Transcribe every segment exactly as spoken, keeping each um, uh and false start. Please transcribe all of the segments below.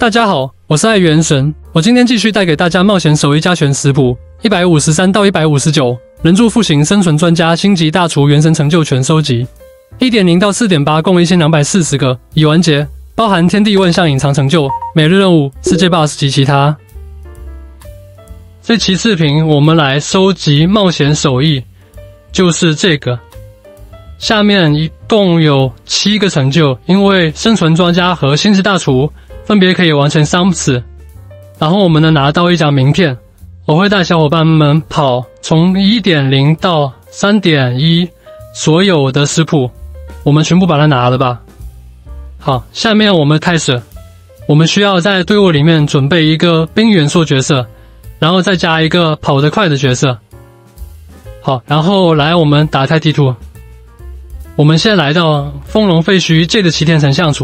大家好，我是爱元神，我今天继续带给大家冒险手艺加权食谱一百五十三到一百五十九，人柱复形生存专家星级大厨元神成就全收集 一点零 到 四点八 共一千两百四十个已完结，包含天地万象隐藏成就、每日任务、世界 boss 及其他。这期视频我们来收集冒险手艺，就是这个。下面一共有七个成就，因为生存专家和星级大厨分别可以完成三次，然后我们能拿到一张名片。我会带小伙伴们跑从 一点零 到 三点一 所有的食谱，我们全部把它拿了吧。好，下面我们开始。我们需要在队伍里面准备一个冰元素角色，然后再加一个跑得快的角色。好，然后来我们打开地图。我们现在来到丰隆废墟这个齐天神像处。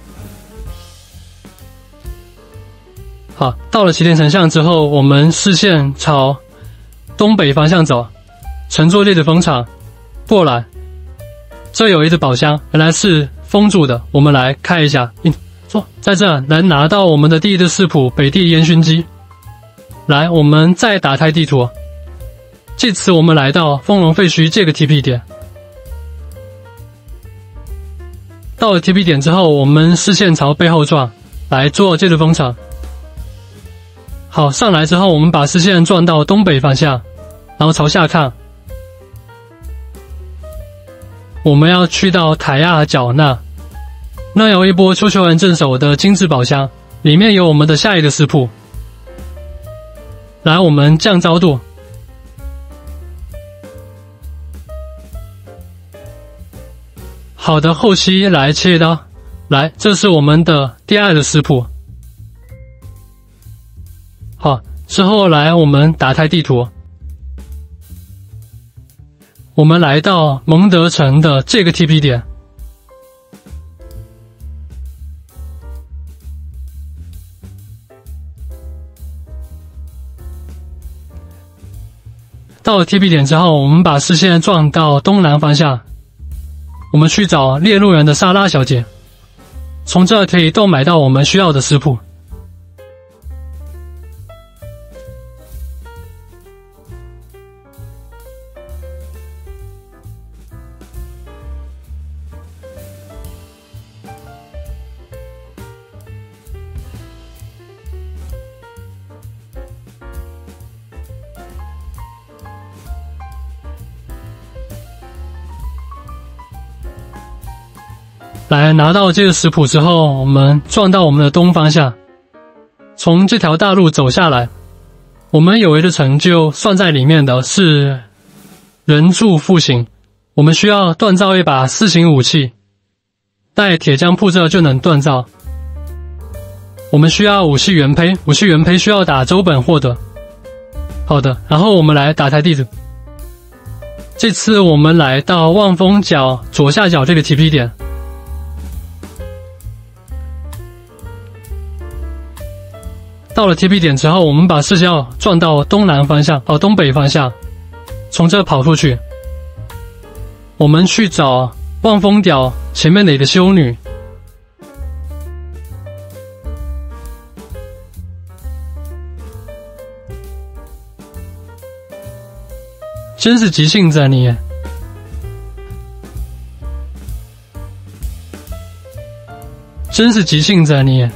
好，到了齐天神像之后，我们视线朝东北方向走，乘坐列的风场过来。这有一只宝箱，原来是封住的，我们来开一下。嗯，坐在这能拿到我们的第一只食谱北地烟熏鸡。来，我们再打开地图。这次我们来到丰隆废墟这个 T P 点。到了 T P 点之后，我们视线朝背后转，来做这只风场。好，上来之后，我们把视线转到东北方向，然后朝下看。我们要去到凯亚角那，那有一波丘丘人镇守的精致宝箱，里面有我们的下一个食谱。来，我们降高度。好的，后期来切刀。来，这是我们的第二的食谱。好，之后来我们打开地图。我们来到蒙德城的这个 T P 点。到了 T P 点之后，我们把视线转到东南方向。我们去找猎鹿人的莎拉小姐，从这可以购买到我们需要的食谱。来，拿到这个食谱之后，我们转到我们的东方向，从这条大路走下来。我们有一个成就算在里面的是人柱复形，我们需要锻造一把四形武器，带铁浆铺这就能锻造。我们需要武器原胚，武器原胚需要打周本获得。好的，然后我们来打开地图。这次我们来到望风角左下角这个 T P 点。到了 T P 点之后，我们把视线转到东南方向，哦，东北方向，从这跑出去。我们去找望风角前面的一个修女。真是急性子啊你！真是急性子啊你！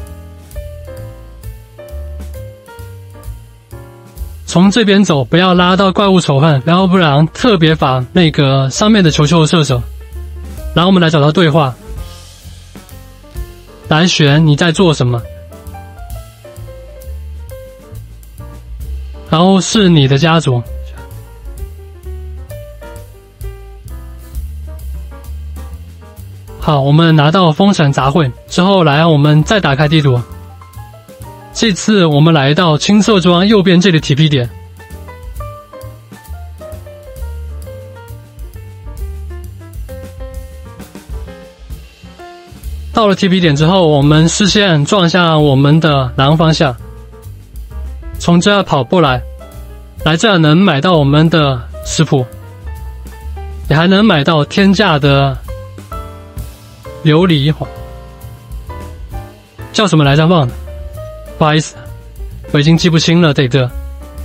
从这边走，不要拉到怪物仇恨，然后不然特别反那个上面的球球射手。然后我们来找到对话，来选你在做什么，然后是你的家族。好，我们拿到封神杂烩之后，来我们再打开地图。这次我们来到青色庄右边这个 T P 点。到了 T P 点之后，我们视线转向我们的南方向，从这跑过来，来这能买到我们的食谱，也还能买到天价的琉璃，叫什么来着忘了。 不好意思，我已经记不清了这个。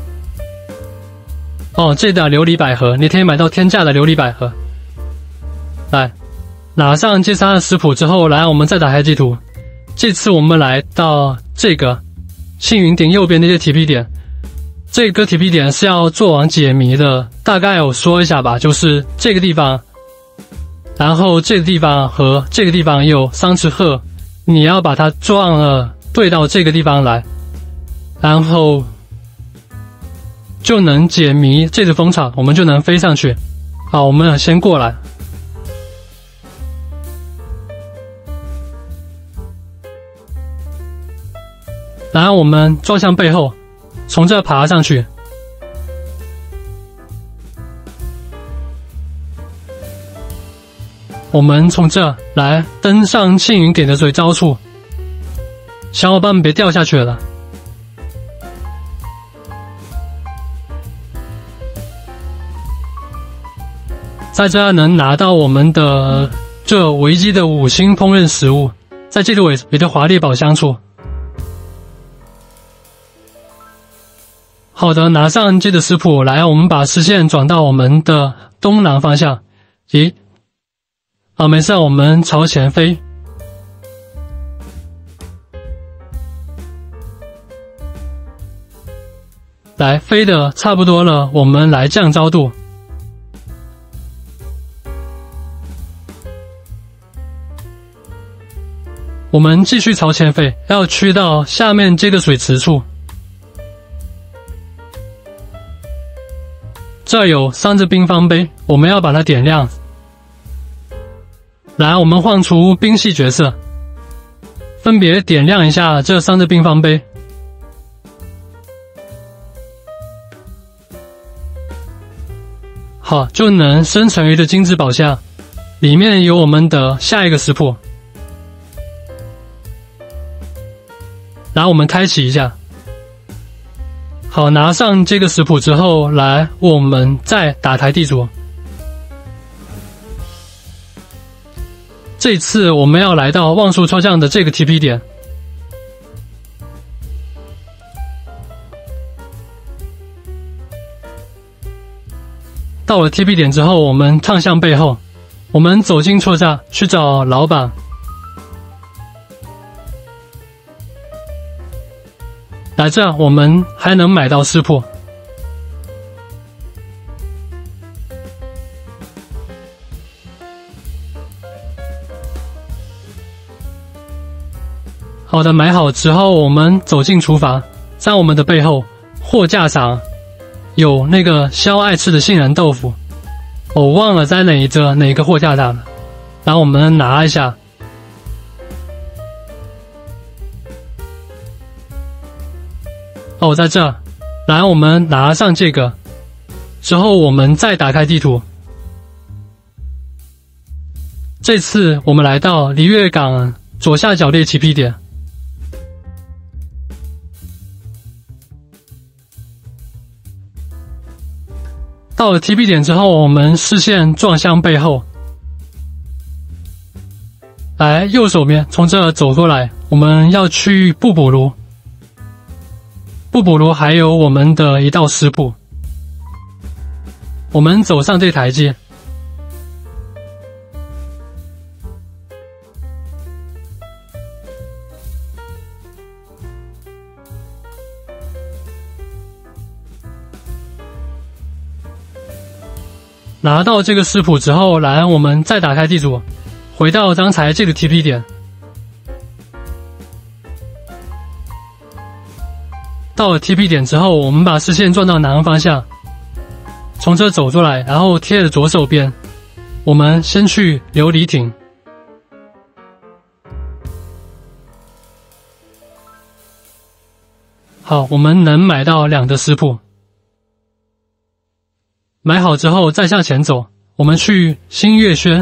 哦，这的琉璃百合，你可以买到天价的琉璃百合。来，拿上这三个食谱之后，来我们再打开地图。这次我们来到这个幸运点右边的一个 T P 点，这个 T P 点是要做完解谜的，大概我说一下吧，就是这个地方，然后这个地方和这个地方有三只鹤，你要把它撞了对到这个地方来，然后就能解谜这只蜂巢，我们就能飞上去。好，我们先过来。然后我们撞向背后，从这爬上去。我们从这来登上庆云点的最高处，小伙伴们别掉下去了。在这能拿到我们的这维基的五星烹饪食物，在这里尾尾的华丽宝箱处。好的，拿上这个食谱来，我们把视线转到我们的东南方向。咦，啊，没事，我们朝前飞。来，飞的差不多了，我们来降高度。我们继续朝前飞，要去到下面这个水池处。这有三只冰方杯，我们要把它点亮。来，我们换出冰系角色，分别点亮一下这三只冰方杯。好，就能生成一个金质宝箱，里面有我们的下一个食谱。然后我们开启一下。好，拿上这个食谱之后，来，我们再打开地图。这次我们要来到万树超降的这个 T P 点。到了 T P 点之后，我们看向背后，我们走进车站去找老板。来这，我们还能买到食谱。好的，买好之后，我们走进厨房，在我们的背后货架上有那个肖爱吃的杏仁豆腐，我忘了在哪一个哪个货架上了，然后我们拿一下。哦，在这，来，我们拿上这个之后，我们再打开地图。这次我们来到璃月港左下角的 T P 点。到了 T P 点之后，我们视线转向背后，来右手边，从这走过来，我们要去布补炉。布补炉还有我们的一道食谱，我们走上这台阶，拿到这个食谱之后，来，我们再打开地图，回到刚才这个 T P 点。到了 T P 点之后，我们把视线转到南方向，从这走出来，然后贴着左手边，我们先去琉璃亭。好，我们能买到两个食谱。买好之后再向前走，我们去新月轩。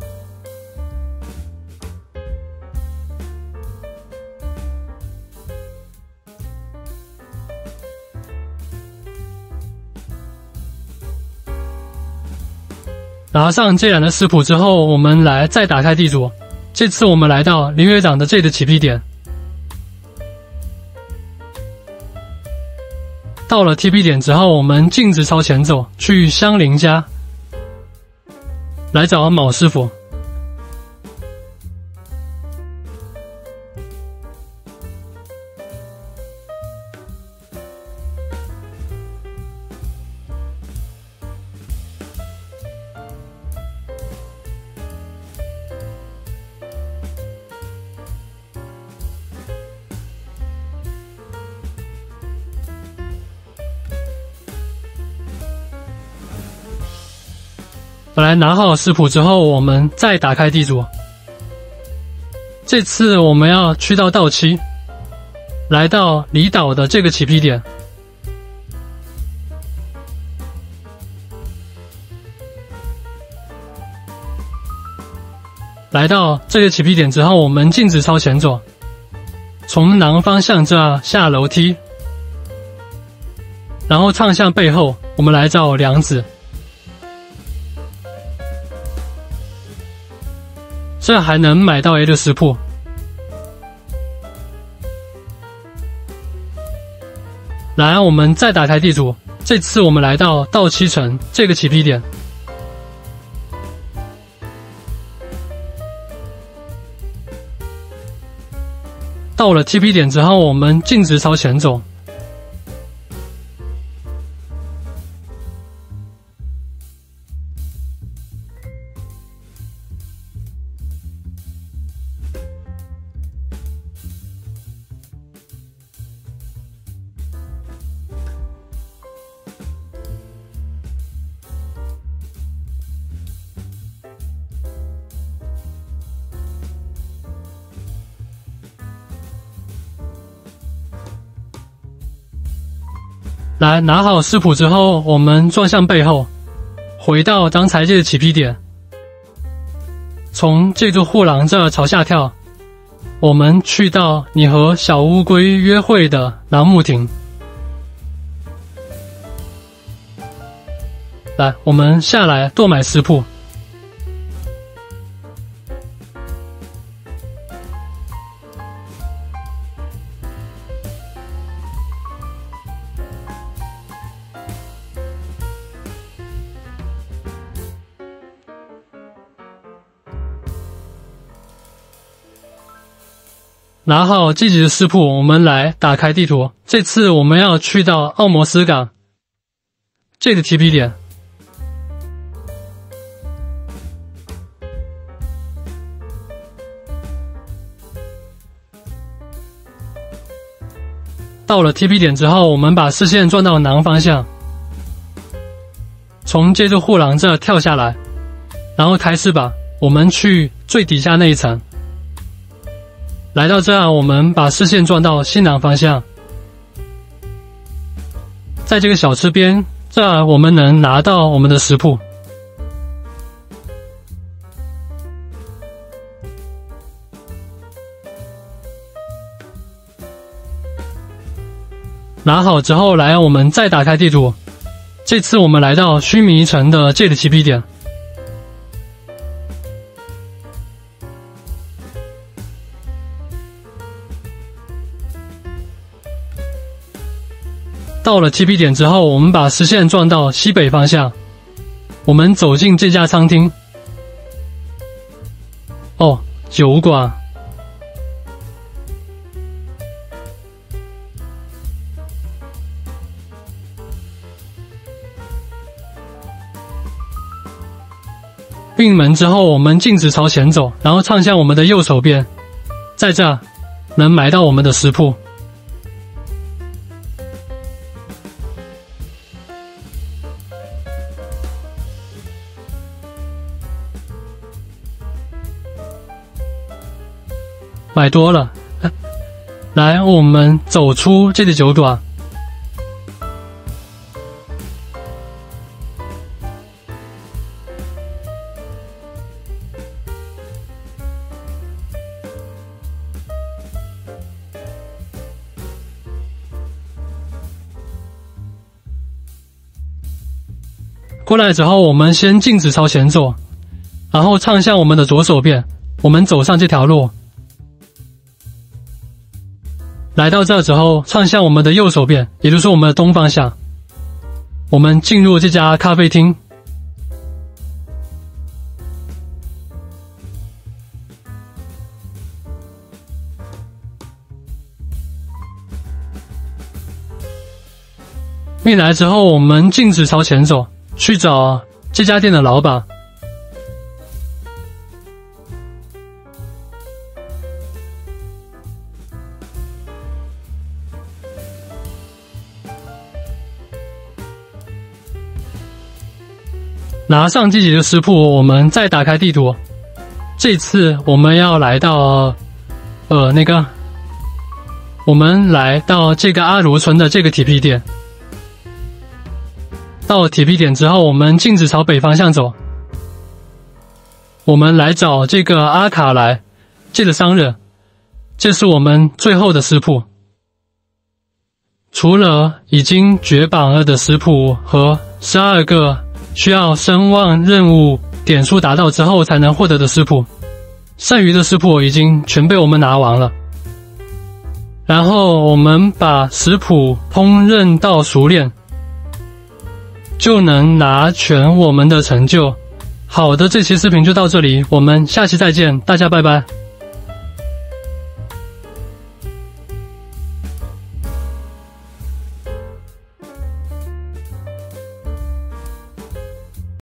拿上这两个食谱之后，我们来再打开地图。这次我们来到林院长的这个起 P 点。 到了 T P 点之后，我们径直朝前走，去相邻家来找卯师傅。来拿好食谱之后，我们再打开地图。这次我们要去到稻期，来到离岛的这个起批点。来到这个起批点之后，我们径直朝前走，从南方向这样下楼梯，然后唱向背后，我们来找梁子。这还能买到 A 的食谱。来，我们再打开地图，这次我们来到稻期城这个起批点。到了 T P 点之后，我们径直朝前走。来拿好食谱之后，我们转向背后，回到刚才这个起批点，从这座护廊这儿朝下跳，我们去到你和小乌龟约会的楠木亭。来，我们下来购买食谱。拿好这集的食谱，我们来打开地图。这次我们要去到奥摩斯港这个 T P 点。到了 T P 点之后，我们把视线转到南方向，从这座护廊这跳下来，然后开始吧，我们去最底下那一层。来到这儿，我们把视线转到西南方向，在这个小吃边，这儿我们能拿到我们的食谱。拿好之后，来我们再打开地图，这次我们来到须弥城的这个起批点。到了 T P 点之后，我们把视线转到西北方向，我们走进这家餐厅。哦，酒馆。进门之后，我们径直朝前走，然后唱向我们的右手边，在这儿能买到我们的食谱。买多了，来，我们走出这个酒馆。过来之后，我们先径直朝前走，然后唱向我们的左手边，我们走上这条路。 来到这之后，窜向我们的右手边，也就是我们的东方向。我们进入这家咖啡厅。进来之后，我们径直朝前走，去找这家店的老板。拿上自己的食谱，我们再打开地图。这次我们要来到，呃，那个，我们来到这个阿卢村的这个铁皮点。到了铁皮点之后，我们径直朝北方向走。我们来找这个阿卡莱这个商人，这是我们最后的食谱。除了已经绝版了的食谱和十二个需要声望任务点数达到之后才能获得的食谱，剩余的食谱已经全被我们拿完了。然后我们把食谱烹饪到熟练，就能拿全我们的成就。好的，这期视频就到这里，我们下期再见，大家拜拜。